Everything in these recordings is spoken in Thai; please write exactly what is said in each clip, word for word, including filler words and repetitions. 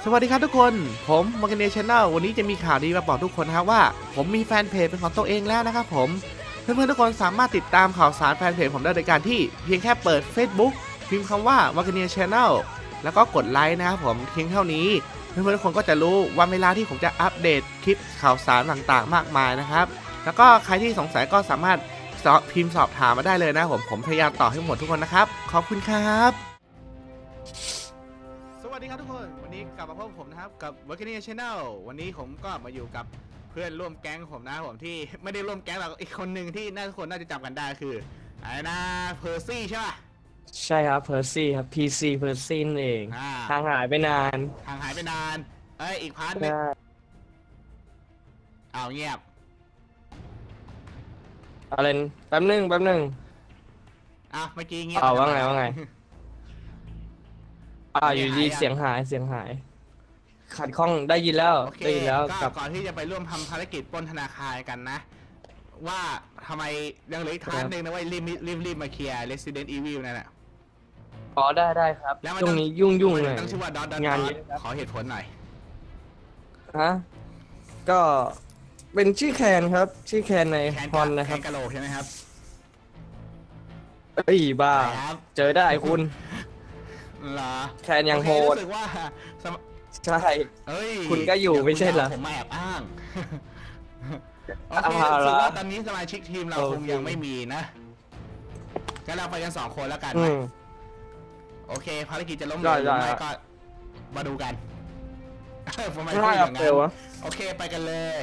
สวัสดีครับทุกคนผมมอร์แกเนชั่นแนลวันนี้จะมีข่าวดีมาบอกทุกคนนะครับว่าผมมีแฟนเพจเป็นของตัวเองแล้วนะครับผมเพื่อนๆทุกคนสามารถติดตามข่าวสารแฟนเพจผมได้โดยการที่เพียงแค่เปิด Facebook พิมพ์คำว่ามอร์แกเนชั่นแนลแล้วก็กดไลค์นะครับผมเพียงเท่านี้เพื่อนๆทุกคนก็จะรู้วันเวลาที่ผมจะอัปเดตคลิปข่าวสารต่างๆมากมายนะครับแล้วก็ใครที่สงสัยก็สามารถพิมพ์สอบถามมาได้เลยนะผมผมพยายามตอบให้หมดทุกคนนะครับขอบคุณครับสวัสดีครับทุกคนวันนี้กลับมาพบผมนะครับกับ Working Channel วันนี้ผมก็มาอยู่กับเพื่อนร่วมแก๊งผมนะผมที่ไม่ได้ร่วมแก๊งหรอกอีกคนหนึ่งที่น่าทุกคนน่าจะจำกันได้คืออะไรนะเพอร์ซี่ใช่ป่ะใช่ครับเพอร์ซี่ครับ พี ซี เพอร์ซี่เองห่างหายไปนานห่างหายไปนานเอ้ยอีกพาร์ทนึงเอาเงียบอะไรแป๊บนึงแป๊บนึงอ่ะเมื่อกี้เงียบเอาว่าไงว่าไงอ่าอยู่ดีเสียงหายเสียงหายขัดข้องได้ยินแล้วได้ยินแล้วกับก่อนที่จะไปร่วมทำภารกิจปล้นธนาคารกันนะว่าทำไมยังเหลืออีกทางหนึ่งนะว่ารีบรีบรีบมาเคลียร์ Resident Evil นั่นแหละอ๋อได้ได้ครับช่วงนี้ยุ่งยุ่งเลยต้องชื่อว่าดอทงานขอเหตุผลหน่อยฮะก็เป็นชื่อแคนครับชื่อแคนในฮอนนะครับแคนกะโหลกใช่ไหมครับเอ้ยบ้าเจอได้คุณเหรอแคนยังโหดรู้สึกว่าใช่คุณก็อยู่ไม่ใช่เหรอผมมาแอบอ้างโอเครู้สึกว่าตอนนี้สมาชิกทีมเราคงยังไม่มีนะงั้นเราไปกันสองคนแล้วกันไหมโอเคภารกิจจะล้มเหลวหรือไม่ก็มาดูกันผมไม่พูดอย่างนั้นโอเคไปกันเลย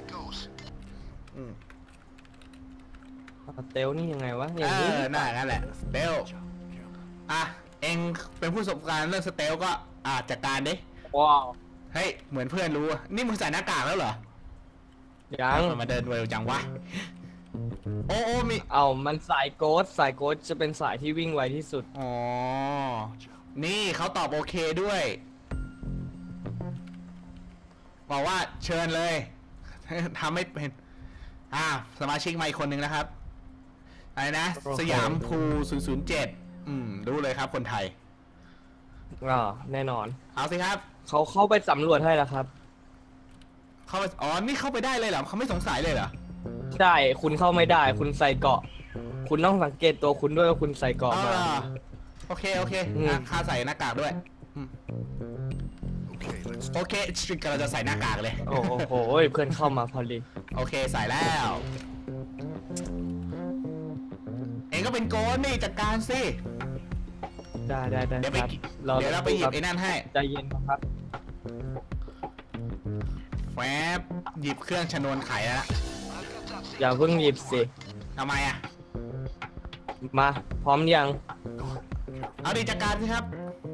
เตลนี่ยังไงวะอย่างนี้น่างั้นแหละเตลอ่ะเองเป็นผู้ประสบการณ์เรื่องสเตลก็อ่ะจัดการดิว้าวเฮ้ยเหมือนเพื่อนรู้นี่มึงใส่หน้ากากแล้วเหรอยังมาเดินเร็วจังวะโอ้โอ้มีเอามันสายโกดสายโกดจะเป็นสายที่วิ่งไวที่สุดอ๋อนี่เขาตอบโอเคด้วยบอกว่าเชิญเลยทำไม่เป็นอ่าสมาชิกใหม่คนหนึ่งนะครับอะไรนะสยามภูศูนย์ศูนย์เจ็ดอืมรู้เลยครับคนไทยอ๋อแน่นอนเอาสิครับเขาเข้าไปสำรวจให้แล้วครับเข้าไปอ๋อนี่เข้าไปได้เลยเหรอเขาไม่สงสัยเลยเหรอใช่คุณเข้าไม่ได้คุณใส่เกาะคุณต้องสังเกตตัวคุณด้วยว่าคุณใส่เกาะมาโอเคโอเคข้าใส่หน้ากากด้วยโอเคชิคเราจะใส่หน้ากากเลยโอ้โหเพื่อนเข้ามาพอดีโอเคใส่แล้วเองก็เป็นโกนนี่จัดการสิได้ได้ได้เดี๋ยวไปเดี๋ยวเราไปหยิบไอ้นั่นให้ใจเย็นครับแวบหยิบเครื่องชนวนไขแล้วอย่าเพิ่งหยิบสิทำไมอ่ะมาพร้อมยังเอาดิจัดการสิครับ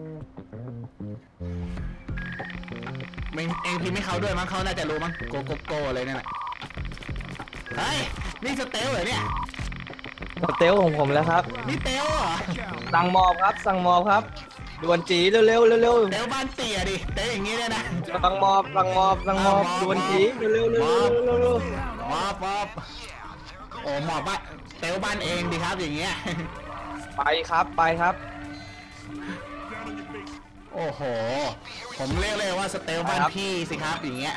เองเองพิมพ์ให้เขาด้วยมั้งเขาน่าจะรู้มั้งโกโกโกเลยนั่นแหละเฮ้ยนี่สเตลเหรอเนี่ยสเตลของผมแล้วครับนี่เตลเหรอสั่งมอบครับสั่งมอบครับด่วนจีเร็วเร็วเร็วเตลบ้านเตี๋ยดิเตลอย่างงี้เลยนะสั่งมอบสั่งมอบสั่งมอบด่วนจีเร็วเร็วเร็วเร็วเร็วมอบมอบโอ้หมอบบ้านเตลบ้านเองดิครับอย่างเงี้ยไปครับไปครับโอ้โหผมเรียกเลยว่าสเตลบ้านพี่สิครับอย่างเงี้ย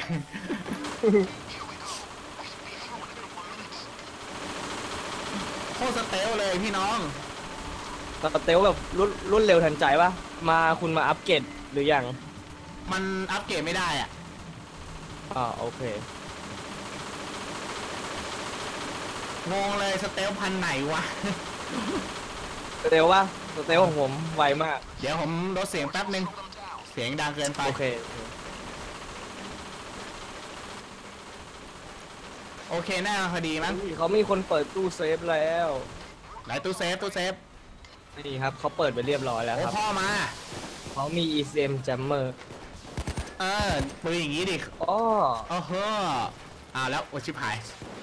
โคตรสเตลเลยพี่น้องสเตลแบบรุ่นรุ่นเร็วทันใจปะมาคุณมาอัปเกรดหรือยังมันอัปเกรดไม่ได้อ่ะอ่าโอเคงงเลยสเตลพันไหนวะสเตลวะสเตลของผมไวมากเดี๋ยวผมลดเสียงแป๊บนึงเสียงดังเกินไปโอเคโอเคแน่พอดีมั้งเขามีคนเปิดตู้เซฟแล้วไหนตู้เซฟตู้เซฟนี่ครับเขาเปิดไปเรียบร้อยแล้วครับพ่อมาเขามี อี ซี เอ็ม Jammer เออปืนอย่างงี้ดิอ๋อโอ้โหอ้าวแล้วโอชิบหาย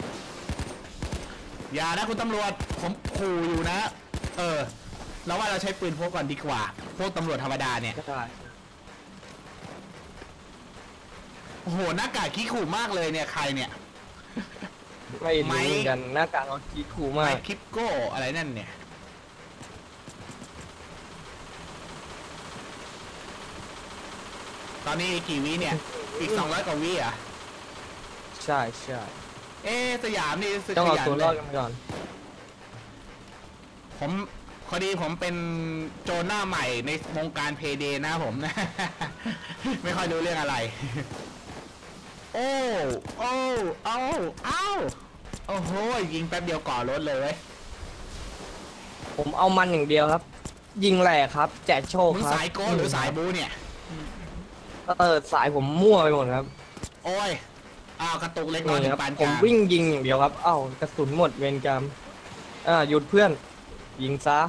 อย่านะคุณตำรวจผมขู่อยู่นะเออเราว่าเราใช้ปืนพกก่อนดีกว่าพวกตำรวจธรรมดาเนี่ยโอ้โหหน้ากากขี้ขู่มากเลยเนี่ยใครเนี่ยไม่รู้กันหน้ากากเขาขี้ขู่มากคลิปโก้อะไรนั่นเนี่ยตอนนี้กี่วิเนี่ยอีกสองร้อยกว่าวิอ่ะใช่ใช่เอ๊ะสยามนี่รู้สึกต้องขเอายันตัวเลรอดยกันก่อนผมพอดีผมเป็นโจรหน้าใหม่ในวงการเพย์เดย์นะผม ไม่ค่อยรู้เรื่องอะไร โอ้โอ้เอ้าเอ้าโอ้โหยิงแป๊บเดียวก่อรถเลยเว้ยผมเอามันอย่างเดียวครับ ยิงแหลกครับ แจกโชคมึงครับสายโก้หรือสายบูเนี่ยเออสายผมมั่วไปหมดครับโอ้ยอ้าวกระตุกเล็กน้อยนี่ถึครับงปานกผมลางวิ่งยิงอย่างเดียวครับ เอ้ากระสุนหมดเวรกรรมอ่าหยุดเพื่อน ยิงซะ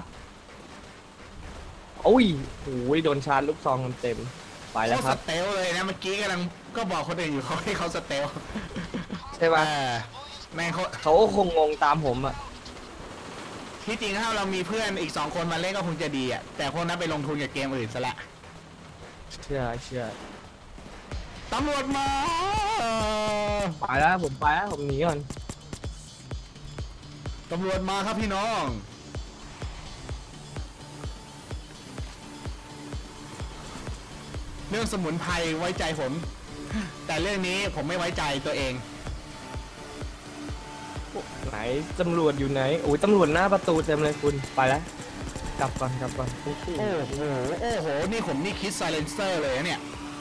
โอ้ยโอ้ยโดนชาร์จลูกซองเต็มๆไปแล้วเขาคสรับเตลเลยนะเมื่อกี้กำลังก็บอกคนอื่นอยู่เขาให้เขาสเตลใช่ปะเออแม่งเขาเขาก็คงงงตามผมอ่ะที่จริงถ้าเรามีเพื่อนอีกสองคนมาเล่นก็คงจะดีอ่ะแต่พวกนั้นไปลงทุนกับเกมอื่นซะละเชื่อเชื่อตำรวจมาไปแล้วผมไปแล้วผมหนีก่อนตำรวจมาครับพี่น้องเรื่องสมุนไพรไว้ใจผม แต่เรื่องนี้ผมไม่ไว้ใจตัวเองไหนตำรวจอยู่ไหนโอ้ยตำรวจหน้าประตูเต็มเลยคุณไปแล้วกลับก่อนกลับก่อนโอ้โหโอ้โหนี่ผมนี่คิดไซเลนเซอร์เลยนะเนี่ย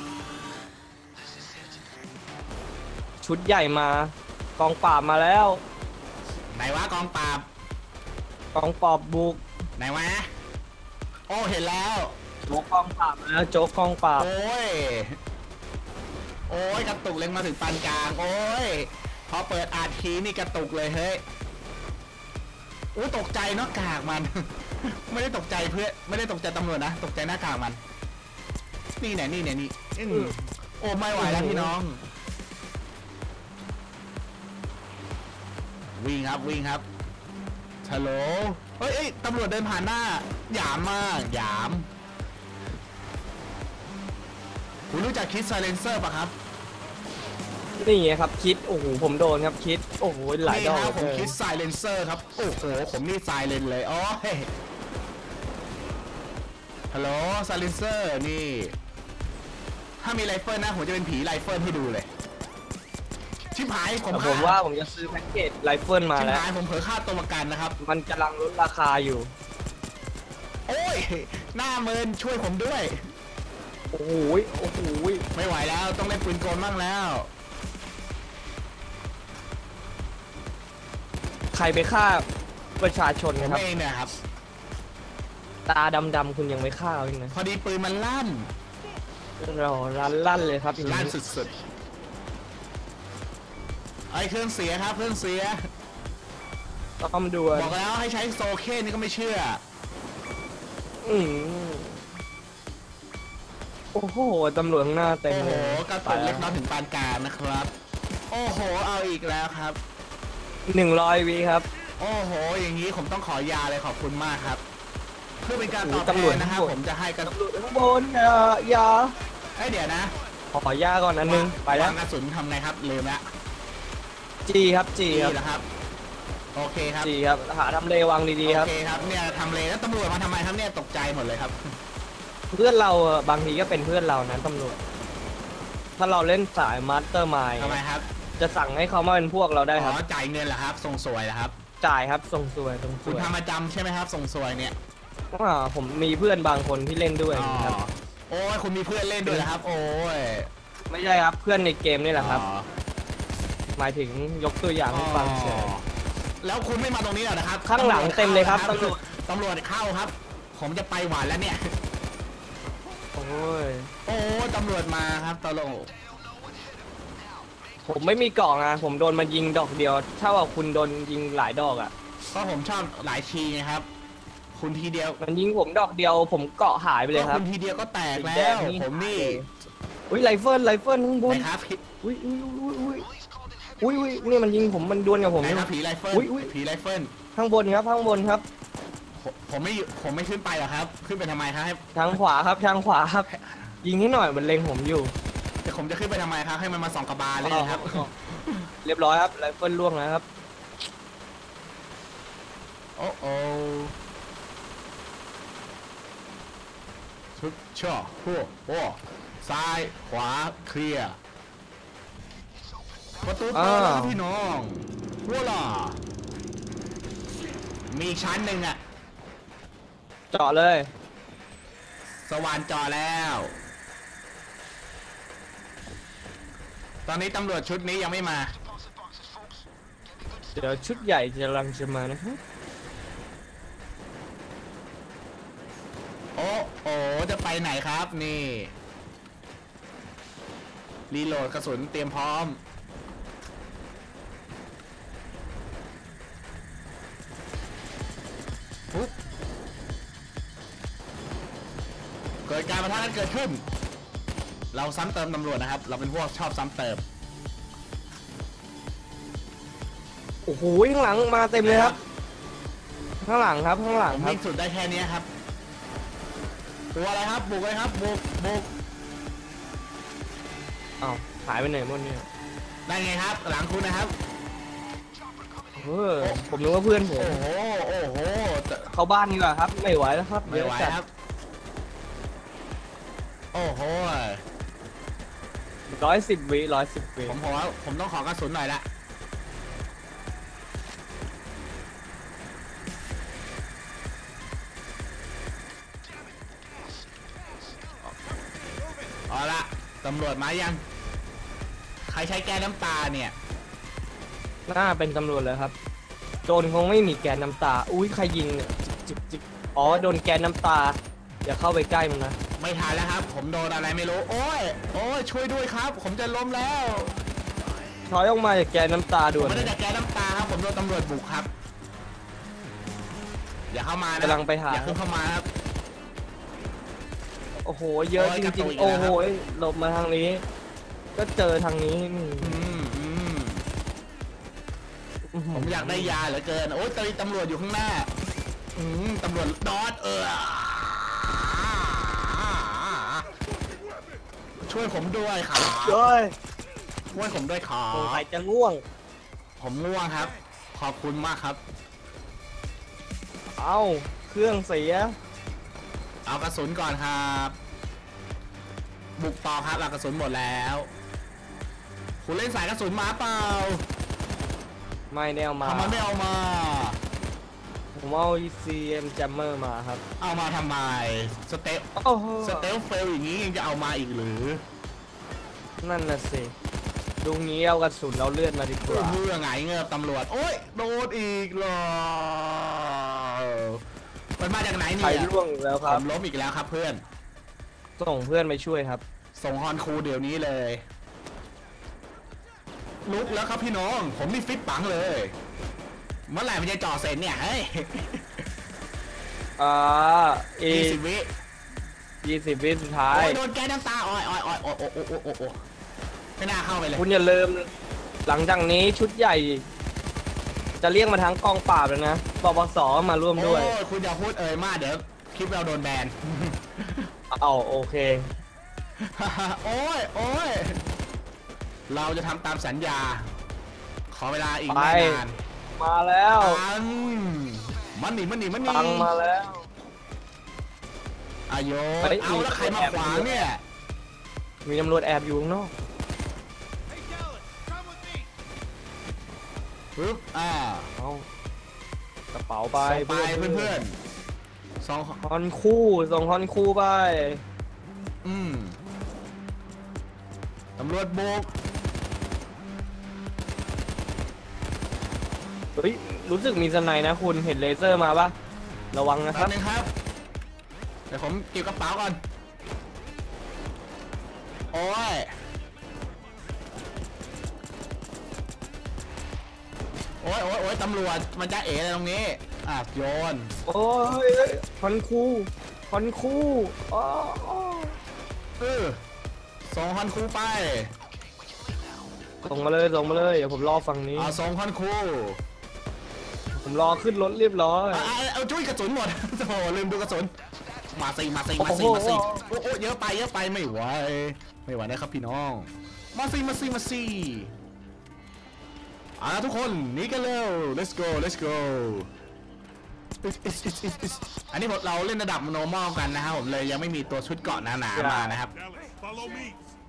ชุดใหญ่มากองปราบมาแล้วไหนวะกองปราบกองปราบบุกไหนวะโอ้เห็นแล้วโจ๊กกองปราบมาแล้วโจ๊กกองปราบโอ้ยโอ้ยกระตุกเล็งมาถึงปานกลางโอ้ยพอเปิดอาดคีย์นี่กระตุกเลยเฮ้ยอู้ตกใจเนาะกากมัน ไม่ได้ตกใจเพื่อนไม่ได้ตกใจตำรวจนะตกใจหน้ากากมันนี่ไหนนี่ไหนนี่อืมโอ้ไม่ไหวแล้วพี่น้องวิ่งครับวิ่งครับฮัลโหลเฮ้ยเอ้ยตำรวจเดินผ่านหน้าหยามมากหยามคุณรู้จักคิดไซเลนเซอร์ป่ะครับนี่ไงครับคิดโอ้โหผมโดนครับคิดโอ้โหหลายนี่ดอกครับผมเลยคิดไซเลนเซอร์ครับโอ้โหผมนี่ไซเลนเลยโอ้ยฮัลโหลไซเลนเซอร์นี่ถ้ามีไรเฟิลนะผมจะเป็นผีไรเฟิลให้ดูเลยชิบหายผมแต่ผมว่าผมจะซื้อแพ็กเกจไรเฟิลมาชิบแล้วหายผมเผลอค่าตัวประกันนะครับมันกำลังลดราคาอยู่โอ้ยหน้าเมินช่วยผมด้วยโอ้โหโอ้โหไม่ไหวแล้วต้องเล่นปืนกลบ้างแล้วใครไปฆ่าประชาชนผมนะครับเองเนี่ยครับตาดำๆคุณยังไม่ฆ่าเลยนะพอดีปืนมันลั่นเราลั่นลั่นเลยครับอย่างลั่นนี้สุดๆไอ้เครื่องเสียครับเครื่องเสียต้องดูบอกแล้วให้ใช้โซเคนนี่ก็ไม่เชื่ออืมโอ้โหตำรวจข้างหน้าเต็มโอ้โหเลยกระตุกเล็กน้อยถึงปานกลางนะครับ โอ้โหเอาอีกแล้วครับหนึ่งร้อยวิครับโอ้โหอย่างนี้ผมต้องขอยาเลยขอบคุณมากครับ เพื่อเป็นการตอบโอ้โหตำรวจแทนนะครับตำรวจผมจะให้กันตำรวจข้างบนอย่าอย่าเอ้ยเดี๋ยวนะขอยาก่อนอันนึงไปแล้ววางกระสุนทำไงครับลืมละจีครับจีดีครับแล้วครับโอเคครับจีครับหาทำเลวางดีๆคโอรับเคครับเนี่ยทำเลแล้วตำรวจมาทำไมครับเนี่ยตกใจหมดเลยครับเพื่อนเราอะบางทีก็เป็นเพื่อนเรานะตำรวจถ้าเราเล่นสายมาสเตอร์มายทำไมครับจะสั่งให้เขามาเป็นพวกเราได้อ๋ครับอจ่ายเงินเหรอครับส่งสวยเหรอครับจ่ายครับส่งสวยส่งสคุณวยทำประจำใช่ไหมครับส่งสวยเนี่ยอ่าผมมีเพื่อนบางคนที่เล่นด้วยอ๋อครับโอ้ยคุณมีเพื่อนเล่นด้วยเหรอครับ โอ้ยไม่ใช่ครับเพื่อนในเกมนี่แหละครับอ๋อหมายถึงยกตัวอย่างให้ฟังเฉยแล้วคุณไม่มาตรงนี้เหรอนะครับข้างหลังเต็มเลยครับตำรวจตำรวจตำรวจเข้าครับ ผมจะไปหวานแล้วเนี่ยโอ้ยโอ้ตำรวจมาครับตำรวจผมไม่มีเกล่องนะผมโดนมันยิงดอกเดียวเท่ากับคุณโดนยิงหลายดอกอ่ะเพราะผมชอบหลายทีไงครับ คุณทีเดียวมันยิงผมดอกเดียว ผมเกาะหายไปเลยคก็รับคุณทีเดียวก็แตกสีแล้แดงวนี่ผมนี่อุ้ยไรเฟิลไรเฟิลข้างบนนะครับอุ้ยอุ้ยอุ้ยอุ้ยอุ้ยอุ้ยนี่มันยิงผมมันดวลกับผมไหนนี่ครับผีไรเฟิลอุ๊ยอุ๊ยผีไรเฟิลข้างบนครับข้างบนครับผมผมไม่อยู่ผมไม่ขึ้นไปหรอกครับ ขึ้นไปทำไมครับให้ทางขวาครับทางขวาครับ ยิงให้หน่อยมันเล็งผมอยู่แต่ผมจะขึ้นไปทำไมครับให้มันมาส่องกระบาลเลยนะครับเรียบร้อยครับไรเฟิลล่วงแล้วครับโอ้โอ้ฮึบช่อโอ้โอ้ซ้ายขวาเคลียร์ประตูเปิดแล้วครับพี่น้องว้าล่ะมีอีกชั้นหนึ่งอะเจาะเลยสว่านจอแล้ว ตอนนี้ตำรวจชุดนี้ยังไม่มาเดี๋ยวชุดใหญ่จะกำลังจะมานะครับโอ้โอ้จะไปไหนครับนี่ รีโหลดกระสุนเตรียมพร้อม ปุ๊บเกิดการประทะกันเกิดขึ้น เราซ้ำเติมตำรวจนะครับ เราเป็นพวกชอบซ้ำเติมโอ้โหข้างหลังมาเต็มเลยครับ ข้างหลังครับข้างหลังผมครับวิ่งสุดได้แค่นี้ครับตัวอะไรครับบุกเลยครับบุกบุกอ้าวหายไปไหนหมดเนี่ยได้ไงครับ หลังคุณนะครับเออผมนึกว่าเพื่อนผมโอ้โหโอ้โหเข้าบ้านดีกว่าครับไม่ไหวแล้วครับไม่ไหวเดี๋ยจัดครับ โอ้โหร้อยสิบวิร้อยสิบวิผมผมว่าผมต้องขอกระสุนหน่อยละเอาละตำรวจมายัง ใครใช้แก๊สน้ำตาเนี่ยน่าเป็นตำรวจเลยครับโจรคงไม่มีแกนน้ำตาอุ้ยใครยิงเนี่ยจิกจิกอ๋อโดนแกนน้ำตาอย่าเข้าไปใกล้มันนะไม่ทันแล้วครับ ผมโดนอะไรไม่รู้ โอ้ย โอ้ย ช่วยด้วยครับ ผมจะล้มแล้วถอยออกมาจากแกนน้ำตาด่วนไม่ได้จากแก๊สน้ำตาครับ ผมโดนตำรวจบุกครับ อย่าเข้ามานะกำลังไปหาอย่าขึ้นเข้ามาครับโอ้โหเยอะโอ้จยกระตุริกงอีๆกแล้วโอ้ครับโหหลบมาทางนี้ ก็เจอทางนี้นี่อืมอืมอื้อหืผมอยากได้ยาเหลือเกิน โอ้ยตอนนี้ตำรวจอยู่ข้างหน้า อืมตำรวจดอดเออ ช่วยผมด้วยครับเฮ้ยช่วยผมด้วยครัสงสับยจะง่วงผมง่วงครับ ขอบคุณมากครับเอ้าเครื่องเสียเอากระสุนก่อนครับ บุกต่อครับเอากระสุนหมดแล้ว คุณเล่นสายกระสุนมาเปล่าไม่แนวมาทำไมไม่เอามาผมเอา ซี เอ็ม Jammer มาครับเอามาทำไม สเตลโอ้โหสเตลเฟลอย่างนี้ยังจะเอามาอีกหรือนั่นน่ะสิดูงี้เอากระสุนเอาเลือดมาดีกว่าเพื่อไงเงือบตำรวจ โอ๊ยโดนอีกเหรอมันมาจากไหนใครเนี่ยร่วงอีกแล้วคผรับมล้มอีกแล้วครับเพื่อนส่งเพื่อนไปช่วยครับส่งฮอนคูเดี๋ยวนี้เลย ลุกแล้วครับพี่น้อง ผมนี่ฟิตปังเลย เมื่อไหร่มันจะจ่อเสร็จเนี่ยเฮ้ยอ่าอียี่สิบวิยี่สิบวิสุดท้ายโอ้ยโดนแก๊สน้ำตาอ้อยอ้อยอ้อยโอ้โอ้โอ้โอ้โอ้โอ้ไม่น่าเข้าไปเลยคุณอย่าลืมหลังจากนี้ชุดใหญ่ จะเรียกมาทั้งกองปราบแล้วนะปปสมาร่วมด้วยโอ้ยคุณอย่าพูดเอ่ยมากเดี๋ยวคลิปเราโดนแบนเอาโอเคโอ้ยโอ้ยเราจะทำตามสัญญา ขอเวลาอีกไม่นานมาแล้วปังมันหนีมันหนีมันหนีตังมาแล้วอายโยเฮ้ยเอาแล้วใครมาขวางเนี่ยมีตำรวจแอบอยู่ข้างนอกปึ๊บอ่าเอากระเป๋าไปส่งไปเพื่อนๆสองฮอนคู่ส่งฮอนคู่ไปอืมตำรวจบุกเฮ้ยรู้สึกมีสไนนะคุณเห็นเลเซอร์มาปะระวังนะคแป๊รับบ นึงครับเดี๋ยวผมเก็บกระเป๋าก่อนโอ้ยโอ้ยโอ้ยโอ้ยตำรวจมันจะเอ๋อะไรตรงนี้อ่ะโยนโอ้ยฮอนคู่ฮอนคู่อ๋ออ๋อเออส่งฮอนคูไปส่งมาเลยส่งมาเลยเดี๋ยวผมรอฝั่งนี้เอาส่งฮอนคูผมรอขึ้นรถเรียบร้อยเอาเอาเอาจุ้ยกระสุนหมด โอ้โหลืมดูกระสุนมาสิมาสิมาสิโอ้โหมาสิโอ้โอ้เยอะไปเยอะไปไม่ไหวไม่ไหวนะครับพี่น้องมาสิมาสิมาสิเอาละทุกคนหนีกันเร็ว let's go let's go อันนี้เราเล่นระดับ normal กันนะครับผมเลยยังไม่มีตัวชุดเกราะหนาๆมานะครับ Follow me.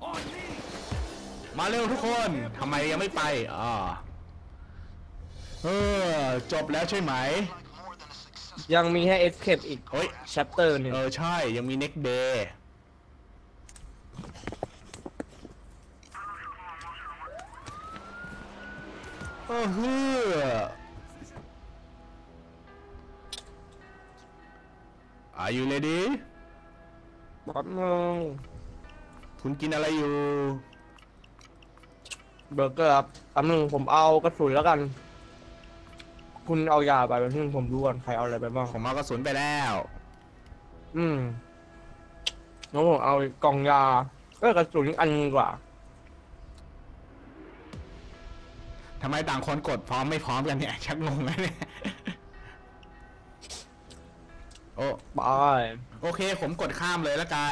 มาเร็วทุกคนทำไมยังไม่ไปอ๋อเออจบแล้วใช่ไหมยังมีให้ escape อีกเฮ้ย chapter หนึ่งเออใช่ยังมี next day เออเฮ้อ Are you ready แป๊บนึงคุณกินอะไรอยู่เบอร์เกอร์ครับแป๊บนึงผมเอากระสุนแล้วกัน คุณเอายาไปแป๊บนึงผมดูก่อนใครเอาอะไรไปบ้างผมเอากระสุนไปแล้วอืมน้องผมเอากล่องยาเออกระสุนอันนึงกว่าทำไมต่างคนกดพร้อมไม่พร้อมกันเนี่ย ชักงงแล้วเนี่ยโอ้ไปโอเคผมกดข้ามเลยละกัน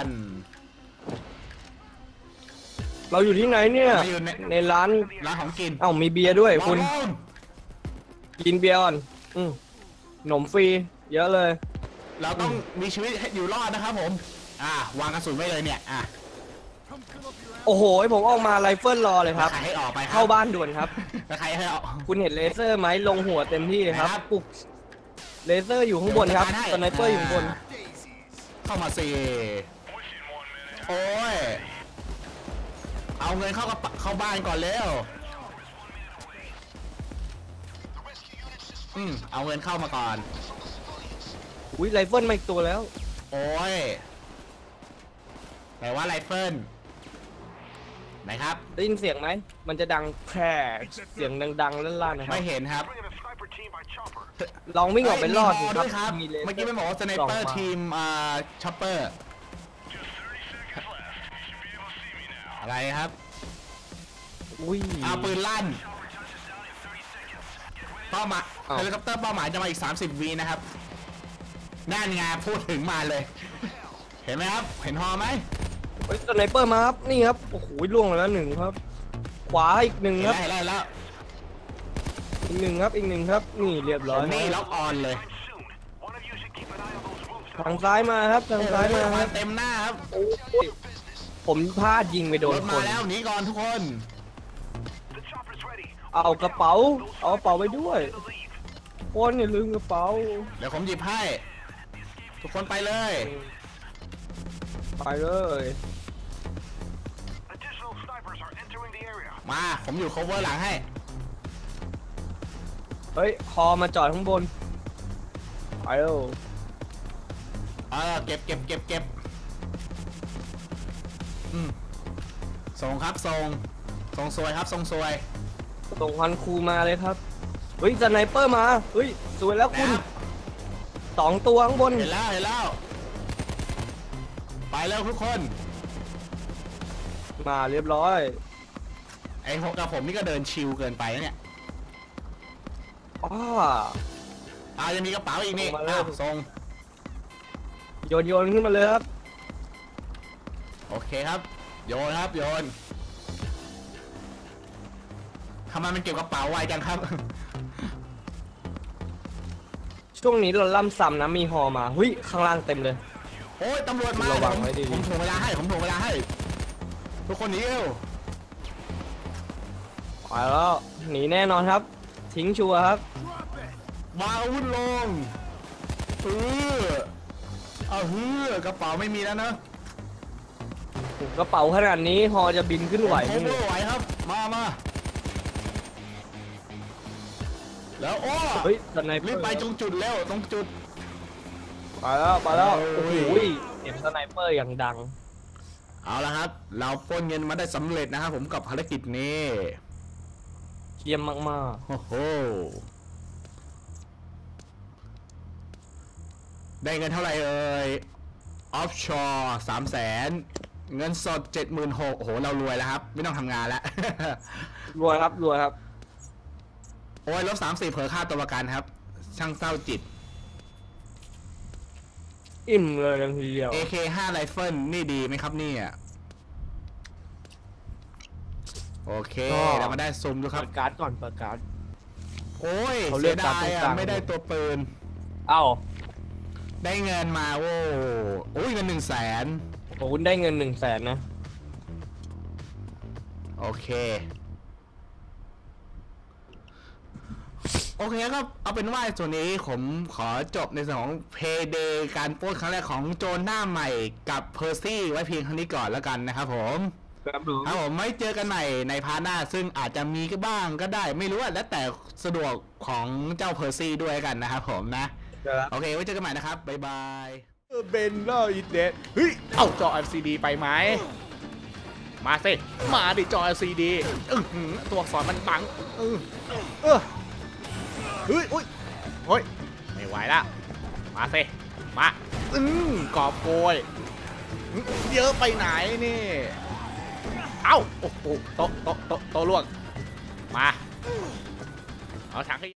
เราอยู่ที่ไหนเนี่ยเราอยู่ในในร้านร้านของกินเอ้ามีเบียร์ด้วยคุณว้าวกินเบียร์ก่อนอืมขนมฟรีเยอะเลยเราต้องมีชีวิตให้อยู่รอดนะครับผม อ่าวางกระสุนไว้เลยเนี่ย อ่ะโอ้โหผมออกมาไรเฟิลรอเลยครับใครให้ออกไปครับเข้าบ้านด่วนครับแล้วใครให้ออกคุณเห็นเลเซอร์ไหมลงหัวเต็มที่เลยครับครับปุ๊บเลเซอร์อยู่ข้างบนครับสไนเปอร์อยู่ข้างบนเข้ามาสิโอ้ย เอาเงินเข้ากระเป๋าเข้าบ้านก่อนเร็วอืมเอาเงินเข้ามาก่อนอุ้ยไรเฟิลมาอีกตัวแล้วโอ้ยแต่ว่าไรเฟิลไหนครับได้ยินเสียงไหม มันจะดังแคร่เสียงดังๆลั่นๆนะครัไม่บเห็นครับ Bringing a sniper team by chopper. ลองวิ่งออกไปรอดสิเฮ้ยมีฮคด้วยครัรับบ มีเลเซอร์เมื่อกี้ไม่บอกว่าสไนเปอร์ส่งมาทีมอ่าช็อปเปอร์ อะไรครับอุ้ยเอาปืนลั่น เป้าหมายอ้าวเฮลิคอปเตอร์เป้าหมายจะมาอีกสามสิบวินะครับนั่นไงพูดถึงมาเลย เห็นไหมครับ เห็นฮอไหมเฮ้ยสไนเปอร์มาครับ นี่ครับ โอ้โหล่วงไปแล้วหนึ่งครับ ขวาอีกหนึ่งเห็นครับแล้วเห็นแล้วอีกหนึ่งครับ อีกหนึ่งครับ นี่เรียบร้อยนี่ล็อกออนเลย Soon. One of you should keep an eye on those roofs. ทางซ้ายมาครับ ทางซ้ายมาคมารับเต็มหน้าครับโอ้ยผมพลาดยิงไปโดรนถคมาน แล้วหนีก่อนทุกคน The chopper's ready. เอากระเป๋า เอากระเป๋าไปด้วย To leave. คนอย่าลืมกระเป๋าเดี๋ยวผมหยิบให้ ทุกคนไปเลยไปเลย Additional snipers are entering the area. มาผมอยู่ cover หลังให้เฮ้ยคอมาจอดข้างบน ไปเร็วเออเก็บเก็บเก็บเก็บอืมส่งครับส่งส่งสวยครับส่งสวยส่งควันครูมาเลยครับ เฮ้ยสไนเปอร์มา เฮ้ย สวยแล้วคุณนะครับสองตัวข้างบนเห็นแล้วเห็นแล้ว ไปแล้วทุกคนมาเรียบร้อยไอ้หกกับผมนี่ก็เดินชิลเกินไปนะเนี่ยอ้าอ่ายังมีกระเป๋าอีกนี่ส่งมาเลยอ้าวส่งโยนโยนขึ้นมาเลยครับโอเคครับ โยนครับโยนทำไมมันเก็บกระเป๋าไวจังครับช่วงนี้เราล่ำซ้ำนะมีฮอมาเฮ้ยข้างล่างเต็มเลยโอ้ยตำรวจมาระวังผมไว้ดีๆผมถ่วงเวลาให้ผมถ่วงเวลาให้ ทุกคนหนีเร็วไปแล้วหนีแน่นอนครับ ทิ้งชัวร์ครับวางอาวุธลงเออเอาเฮือกระเป๋าไม่มีแล้วนะกระเป๋าขนาดนี้ฮอจะบินขึ้นไหวไหมผมเนี่ไม่ยไหวครับ มามาแล้วโอ้เฮ้ยสไนเปอร์รีบไปตรงจุดเร็วตรงจุดไปแล้วไปแล้วโอ้โอ้ยโหเสียงสไนเปอร์อย่างดังเอาละครับ เราปล้นเงินมาได้สำเร็จนะครับผมกับภารกิจนี้เยี่ยมมากโอ้โหได้เงินเท่าไหร่เอ่ยออฟชอร์สามแสนเงินสดเจ็ดหมื่นหกโอ้โหเรารวยแล้วครับ ไม่ต้องทำงานแล้วๆรวยครับรวยครับโอ้ยลบสามสี่เผลอค่าตัวประกันครับ ช่างเศร้าจิตอิ่มเลยทันทีเดียวเอ เค ห้า ไรเฟิลนี่ดีไหมครับเนี่ยโอเคเรามาได้ซุ่มดูครัเปิบดการ์ดก่อนเปิดการ์ดโอ้ยเขาเลืเสีอกยดายตามตรงกอ่ะลางไม่ได้ตัวปืนเอ้าได้เงินมาโว้โอ้ยเงินหนึ่งแสนโอ้คุณได้เงินหนึ่งแสนนะโอเคโอเคก็เอาเป็นว่าส่วนนี้ผมขอจบในส่วนของเพย์เดย์การปล้นครั้งแรกของโจรหน้าใหม่กับเพอร์ซี่ไว้เพียงเท่านี้ก่อนแล้วกันนะครับผมครับผมครับผมไม่เจอกันใหม่ในพาร์ทหน้าซึ่งอาจจะมีก็บ้างก็ได้ไม่รู้อะแล้วแต่สะดวกของเจ้าเพอร์ซี่ด้วยกันนะครับผมนะโอเคไว้เจอกันใหม่นะครับบ๊ายบายเบนเลอร์อินเดดเฮ้ย เอาจอ แอล ซี ดี ไปไหม มาสิ มาดิจอ แอล ซี ดี อื้อหือตัวอักษรมันบังเออเออเฮ้ยอุ้ยเฮ้ย ไม่ไหวละ มาสิ มา อืมกอบโกยอื้อเยอะไปไหนนี่ เอ้า โอ้โหโตะโตะโตะโตะล่วง มา เอาถังให้